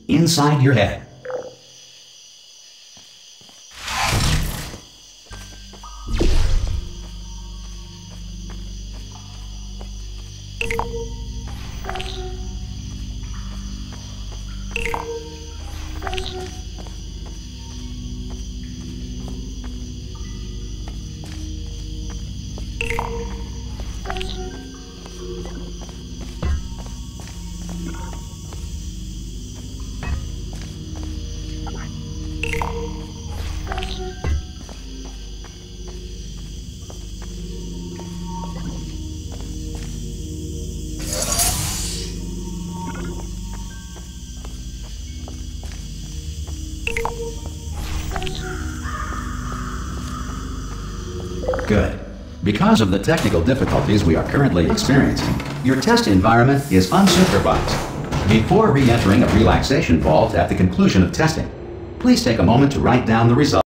inside your head. Good. Because of the technical difficulties we are currently experiencing, your test environment is unsupervised. Before re-entering a relaxation vault at the conclusion of testing, please take a moment to write down the results.